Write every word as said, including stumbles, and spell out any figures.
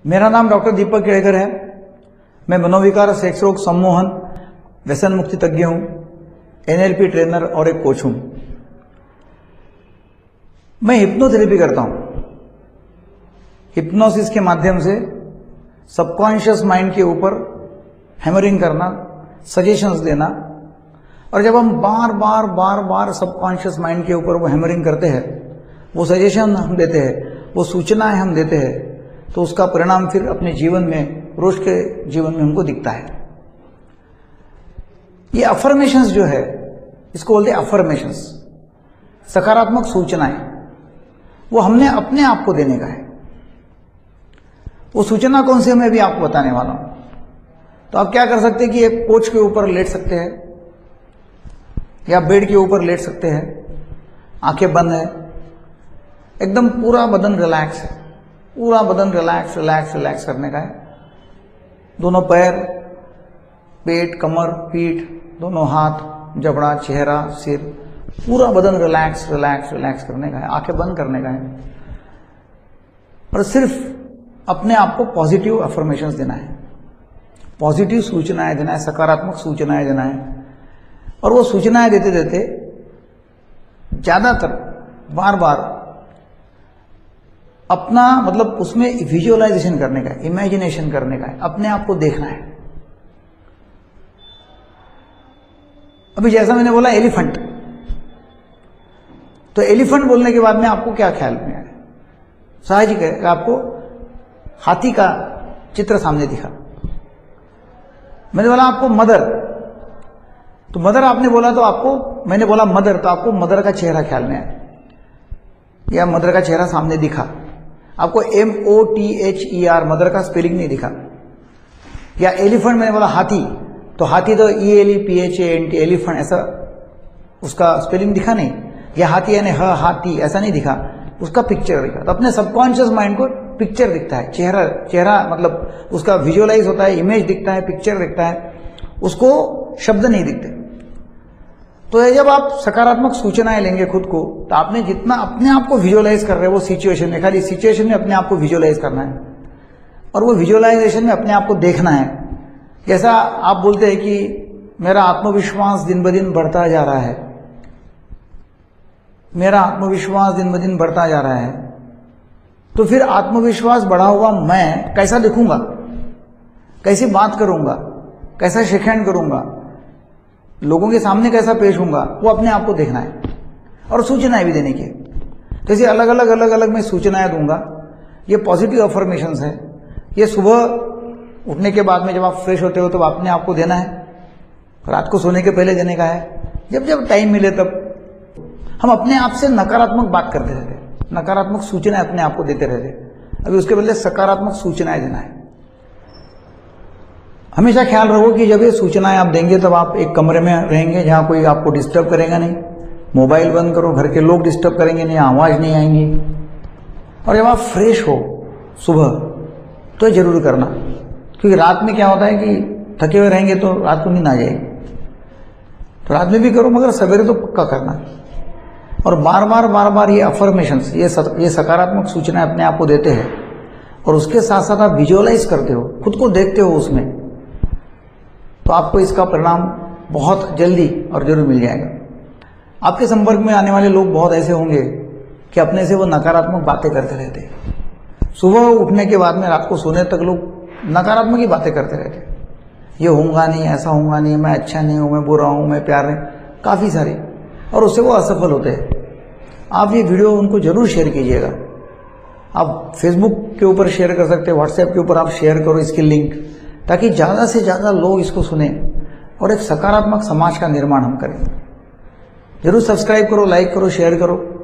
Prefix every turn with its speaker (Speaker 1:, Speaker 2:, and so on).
Speaker 1: मेरा नाम डॉक्टर दीपक केड़कर है। मैं मनोविकार, सेक्स रोग, सम्मोहन, व्यसन मुक्ति तज्ञ हूं, एनएलपी ट्रेनर और एक कोच हूं। मैं हिप्नोथेरेपी करता हूं। हिप्नोसिस के माध्यम से सबकॉन्शियस माइंड के ऊपर हैमरिंग करना, सजेशंस देना, और जब हम बार बार बार बार सबकॉन्शियस माइंड के ऊपर वो हैमरिंग करते हैं, वो सजेशन हम देते हैं, वो सूचनाएं हम देते हैं, तो उसका परिणाम फिर अपने जीवन में, रोज के जीवन में हमको दिखता है। ये अफर्मेशंस जो है, इसको बोलते हैं अफर्मेशंस, सकारात्मक सूचनाएं, वो हमने अपने आप को देने का है। वो सूचना कौन सी है मैं भी आपको बताने वाला हूं। तो आप क्या कर सकते हैं कि एक कोच के ऊपर लेट सकते हैं या बेड के ऊपर लेट सकते हैं, आंखें बंद है, एकदम पूरा बदन रिलैक्स है, पूरा बदन रिलैक्स रिलैक्स रिलैक्स करने का है। दोनों पैर, पेट, कमर, पीठ, दोनों हाथ, जबड़ा, चेहरा, सिर, पूरा बदन रिलैक्स रिलैक्स रिलैक्स करने का है, आंखें बंद करने का है, और सिर्फ अपने आप को पॉजिटिव अफर्मेशंस देना है, पॉजिटिव सूचनाएं देना है, सकारात्मक सूचनाएं देना है। और वो सूचनाएं देते देते ज्यादातर बार बार अपना मतलब उसमें विजुअलाइजेशन करने का है, इमेजिनेशन करने का है, अपने आप को देखना है। अभी जैसा मैंने बोला एलिफेंट, तो एलिफेंट बोलने के बाद में आपको क्या ख्याल में आया? साहजिक है कि आपको हाथी का चित्र सामने दिखा। मैंने बोला आपको मदर, तो मदर आपने बोला, तो आपको, मैंने बोला मदर, तो आपको मदर का चेहरा ख्याल में आया, या मदर का चेहरा सामने दिखा। आपको M O T H E R mother का स्पेलिंग नहीं दिखा। या एलिफेंट, मैंने बोला हाथी, तो हाथी तो E L E P H A N T, elephant, ऐसा उसका स्पेलिंग दिखा नहीं। या हाथी यानी ह हाथी, ऐसा नहीं दिखा, उसका पिक्चर दिखा। तो अपने सबकॉन्शियस माइंड को पिक्चर दिखता है, चेहरा चेहरा मतलब उसका विजुअलाइज होता है, इमेज दिखता है, पिक्चर दिखता है, उसको शब्द नहीं दिखते। तो ये जब आप सकारात्मक सूचनाएं लेंगे खुद को, तो आपने जितना अपने आप को विजुअलाइज कर रहे हैं वो सिचुएशन में, खाली सिचुएशन में अपने आप को विजुअलाइज करना है, और वो विजुअलाइजेशन में अपने आप को देखना है। जैसा आप बोलते हैं कि मेरा आत्मविश्वास दिन ब दिन बढ़ता जा रहा है, मेरा आत्मविश्वास दिन ब दिन बढ़ता जा रहा है, तो फिर आत्मविश्वास बढ़ा हुआ मैं कैसा दिखूंगा, कैसी बात करूंगा, कैसा शेखैंड करूंगा, लोगों के सामने कैसा पेश होऊंगा, वो अपने आप को देखना है। और सूचनाएं भी देने की, जैसे अलग अलग अलग अलग मैं सूचनाएं दूंगा। ये पॉजिटिव अफर्मेशंस है। ये सुबह उठने के बाद में जब आप फ्रेश होते हो तो अपने आप को देना है, रात को सोने के पहले देने का है, जब जब टाइम मिले तब। हम अपने आप से नकारात्मक बात करते रहते, नकारात्मक सूचनाएं अपने आप को देते रहते, अभी उसके बदले सकारात्मक सूचनाएं देना है। हमेशा ख्याल रखो कि जब ये सूचनाएं आप देंगे तब आप एक कमरे में रहेंगे जहां कोई आपको डिस्टर्ब करेगा नहीं। मोबाइल बंद करो, घर के लोग डिस्टर्ब करेंगे नहीं, आवाज नहीं आएंगी। और जब आप फ्रेश हो सुबह, तो जरूर करना, क्योंकि रात में क्या होता है कि थके हुए रहेंगे तो रात को नींद आ जाएगी। तो रात में भी करो, मगर सवेरे तो पक्का करना। और बार बार बार बार ये अफर्मेशंस, ये ये सकारात्मक सूचनाएं अपने आप को देते हैं, और उसके साथ साथ आप विजुअलाइज करते हो, खुद को देखते हो उसमें, तो आपको इसका परिणाम बहुत जल्दी और जरूर मिल जाएगा। आपके संपर्क में आने वाले लोग बहुत ऐसे होंगे कि अपने से वो नकारात्मक बातें करते रहते हैं। सुबह उठने के बाद में रात को सोने तक लोग नकारात्मक ही बातें करते रहते हैं। ये होगा नहीं, ऐसा होगा नहीं, मैं अच्छा नहीं हूं, मैं बुरा हूं, मैं प्यार नहीं, काफी सारे, और उससे वो असफल होते हैं। आप ये वीडियो उनको जरूर शेयर कीजिएगा। आप फेसबुक के ऊपर शेयर कर सकते हैं, व्हाट्सएप के ऊपर आप शेयर करो इसकी लिंक, ताकि ज्यादा से ज्यादा लोग इसको सुने और एक सकारात्मक समाज का निर्माण हम करें। जरूर सब्सक्राइब करो, लाइक करो, शेयर करो।